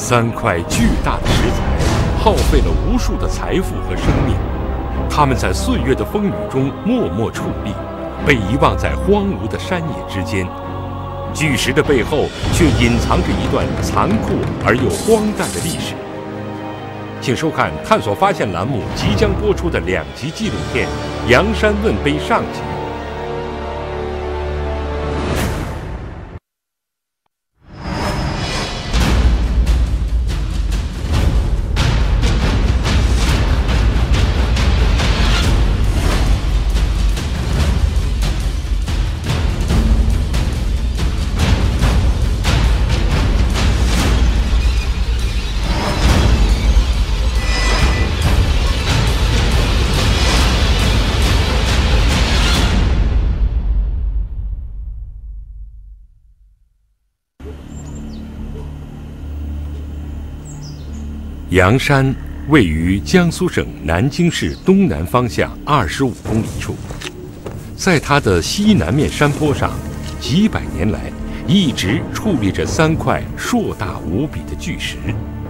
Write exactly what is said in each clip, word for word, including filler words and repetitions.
三块巨大的石材，耗费了无数的财富和生命，它们在岁月的风雨中默默矗立，被遗忘在荒芜的山野之间。巨石的背后却隐藏着一段残酷而又荒诞的历史。请收看《探索发现》栏目即将播出的两集纪录片《阳山问碑》上集。阳山位于江苏省南京市东南方向二十五公里处，在它的西南面山坡上，几百年来一直矗立着三块硕大无比的巨石。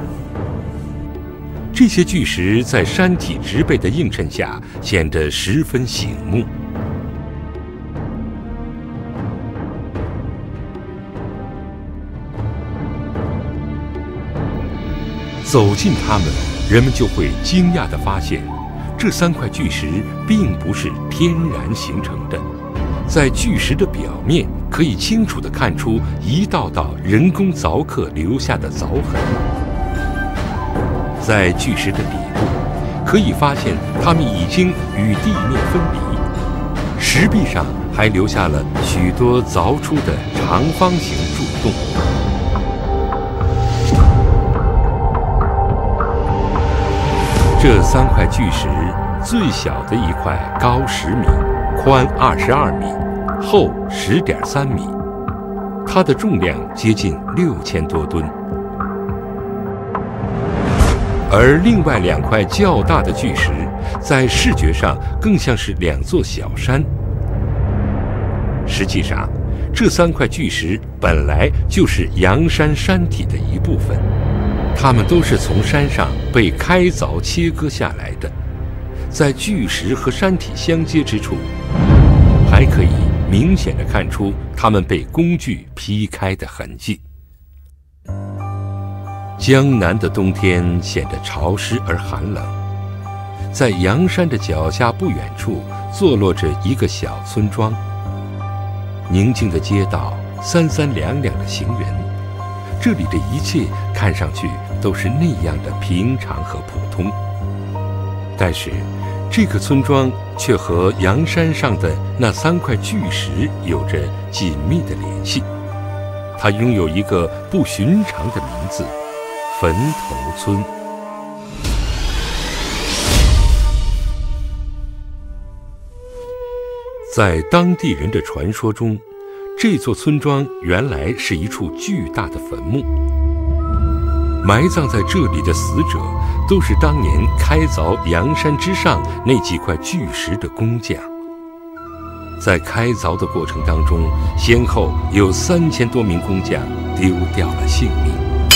这些巨石在山体植被的映衬下，显得十分醒目。走近它们，人们就会惊讶地发现，这三块巨石并不是天然形成的，在巨石的表面可以清楚地看出一道道人工凿刻留下的凿痕。在巨石的底部，可以发现它们已经与地面分离，石壁上还留下了许多凿出的长方形柱洞。这三块巨石，最小的一块高十米，宽二十二米，厚十点三米，它的重量接近六千多吨。而另外两块较大的巨石，在视觉上更像是两座小山。实际上，这三块巨石本来就是阳山山体的一部分。它们都是从山上被开凿切割下来的，在巨石和山体相接之处，还可以明显地看出它们被工具劈开的痕迹。江南的冬天显得潮湿而寒冷，在阳山的脚下不远处坐落着一个小村庄，宁静的街道，三三两两的行人，这里的一切看上去都是那样的平常和普通。但是这个村庄却和阳山上的那三块巨石有着紧密的联系，它拥有一个不寻常的名字——坟头村。在当地人的传说中，这座村庄原来是一处巨大的坟墓，埋葬在这里的死者都是当年开凿阳山之上那几块巨石的工匠。在开凿的过程当中，先后有三千多名工匠丢掉了性命。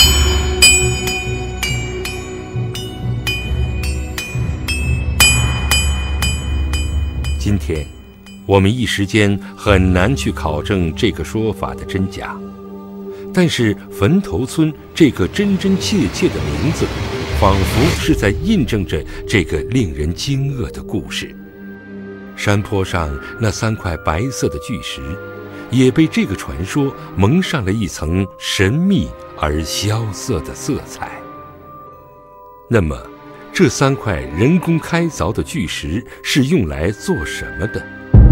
今天我们一时间很难去考证这个说法的真假，但是坟头村这个真真切切的名字，仿佛是在印证着这个令人惊愕的故事。山坡上那三块白色的巨石，也被这个传说蒙上了一层神秘而萧瑟的色彩。那么，这三块人工开凿的巨石是用来做什么的？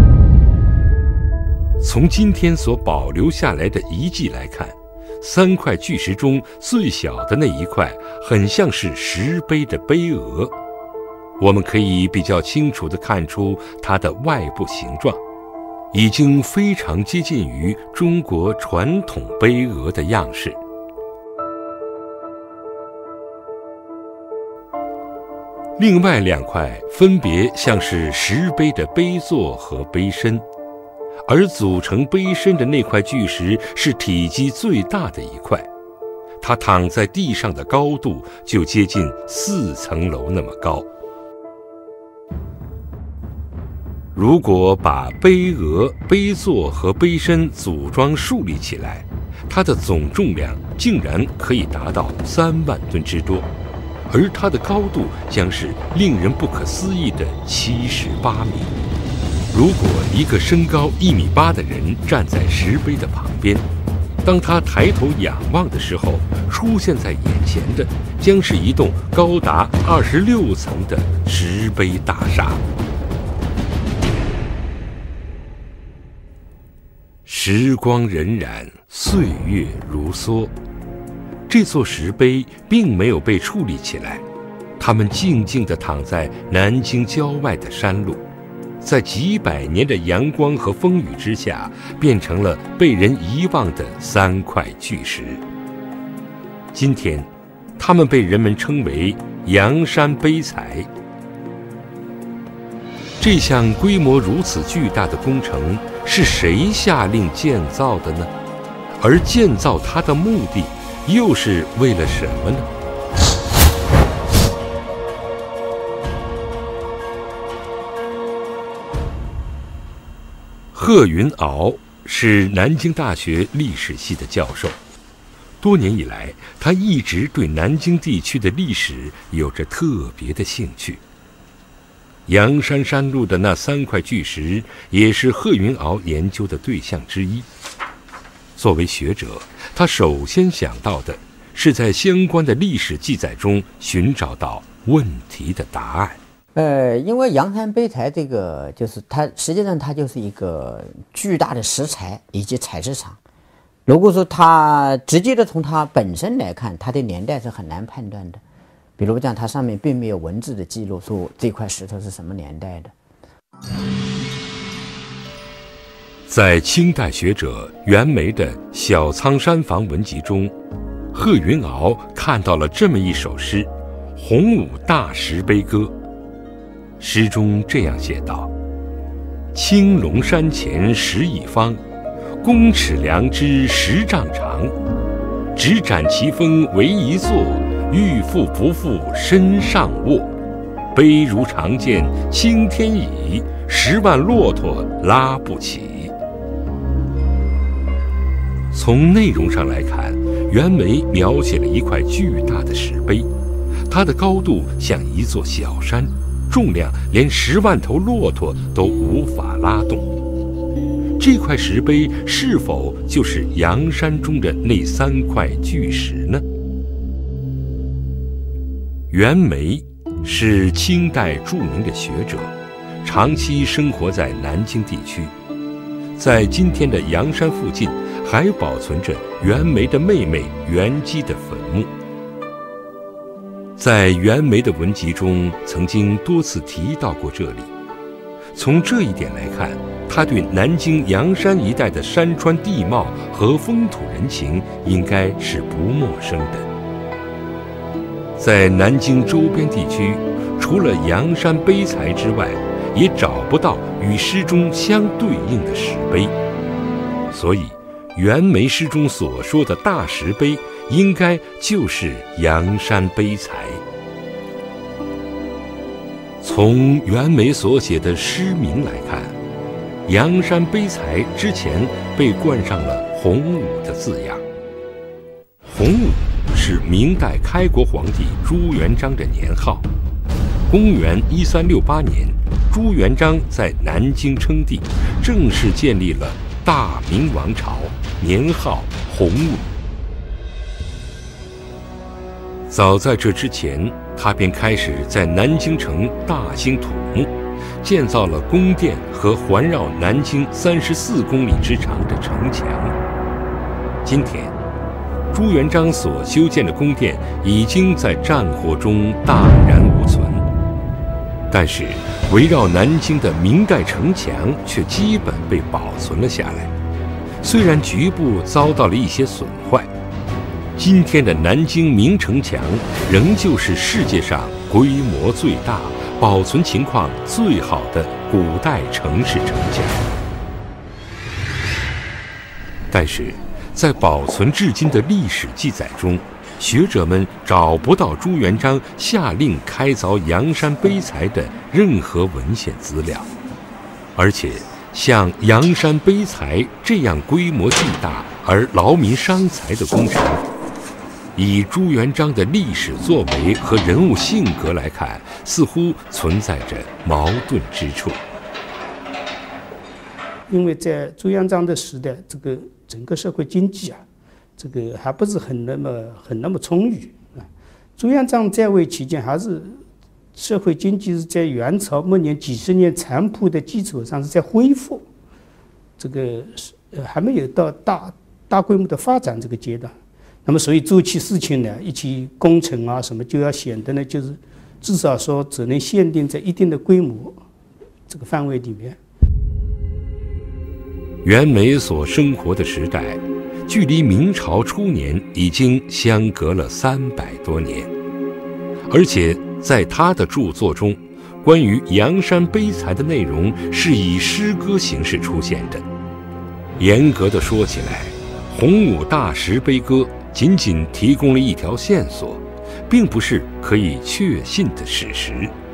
从今天所保留下来的遗迹来看，三块巨石中最小的那一块很像是石碑的碑额，我们可以比较清楚地看出它的外部形状，已经非常接近于中国传统碑额的样式。另外两块分别像是石碑的碑座和碑身，而组成碑身的那块巨石是体积最大的一块， 它躺在地上的高度就接近四层楼那么高。如果把碑额、碑座和碑身组装竖立起来，它的总重量竟然可以达到三万吨之多，而它的高度将是令人不可思议的七十八米。如果一个身高一米八的人站在石碑的旁边，当他抬头仰望的时候，出现在眼前的将是一栋高达二十六层的石碑大厦。时光荏苒，岁月如梭，这座石碑并没有被矗立起来，它们静静地躺在南京郊外的山路，在几百年的阳光和风雨之下，变成了被人遗忘的三块巨石。今天，它们被人们称为阳山碑材。这项规模如此巨大的工程，是谁下令建造的呢？而建造它的目的，又是为了什么呢？贺云鳌是南京大学历史系的教授，多年以来，他一直对南京地区的历史有着特别的兴趣。阳山山路的那三块巨石，也是贺云鳌研究的对象之一。作为学者，他首先想到的是在相关的历史记载中寻找到问题的答案。 呃，因为阳山碑材这个，就是它实际上它就是一个巨大的石材以及采石场。如果说它直接的从它本身来看，它的年代是很难判断的。比如讲，它上面并没有文字的记录，说这块石头是什么年代的。 在清代学者袁枚的《小仓山房文集》中，贺云鳌看到了这么一首诗《洪武大石碑歌》。诗中这样写道：青龙山前石一方，公尺梁枝十丈长，只展奇峰为一座，欲复不复身上卧。碑如长剑青天已，十万骆驼拉不起。从内容上来看，袁枚描写了一块巨大的石碑，它的高度像一座小山，重量连十万头骆驼都无法拉动。这块石碑是否就是阳山中的那三块巨石呢？袁枚是清代著名的学者，长期生活在南京地区。在今天的阳山附近，还保存着袁枚的妹妹袁姬的坟墓。在袁枚的文集中，曾经多次提到过这里。从这一点来看，他对南京阳山一带的山川地貌和风土人情应该是不陌生的。在南京周边地区，除了阳山碑材之外，也找不到与诗中相对应的石碑，所以袁枚诗中所说的大石碑，应该就是阳山碑材。从袁枚所写的诗名来看，阳山碑材之前被冠上了洪武的字样。洪武是明代开国皇帝朱元璋的年号。公元一三六八年，朱元璋在南京称帝，正式建立了大明王朝，年号洪武。早在这之前，他便开始在南京城大兴土木，建造了宫殿和环绕南京三十四公里之长的城墙。今天，朱元璋所修建的宫殿已经在战火中荡然无存，但是围绕南京的明代城墙却基本被保存了下来，虽然局部遭到了一些损坏。今天的南京明城墙仍旧是世界上规模最大、保存情况最好的古代城市城墙。但是在保存至今的历史记载中， 学者们找不到朱元璋下令开凿阳山碑材的任何文献资料，而且像阳山碑材这样规模巨大而劳民伤财的工程，以朱元璋的历史作为和人物性格来看，似乎存在着矛盾之处。 因为在朱元璋的时代，这个整个社会经济啊，这个还不是很那么很那么充裕啊。朱元璋在位期间，还是社会经济是在元朝末年几十年残破的基础上是在恢复，这个呃还没有到大大规模的发展这个阶段。那么，所以做起事情呢，一起工程啊什么，就要显得呢，就是至少说只能限定在一定的规模这个范围里面。 袁枚所生活的时代，距离明朝初年已经相隔了三百多年，而且在他的著作中，关于阳山碑材的内容是以诗歌形式出现的。严格的说起来，《洪武大石碑歌》仅仅提供了一条线索，并不是可以确信的史实。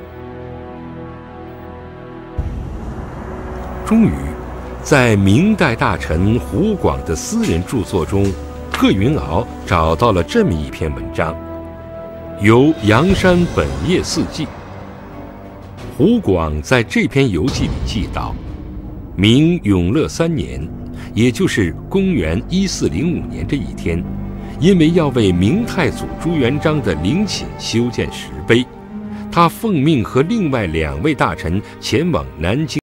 终于，在明代大臣胡广的私人著作中，贺云鳌找到了这么一篇文章，由阳山本业四记。胡广在这篇游记里记道，明永乐三年，也就是公元一四零五年这一天，因为要为明太祖朱元璋的陵寝修建石碑，他奉命和另外两位大臣前往南京